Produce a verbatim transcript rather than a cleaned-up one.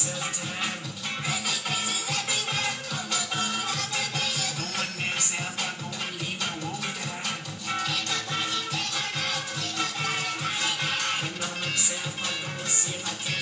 myself to them. Going there, say I'm not gonna leave my woman behind. And I'm say I'm not gonna see if I can.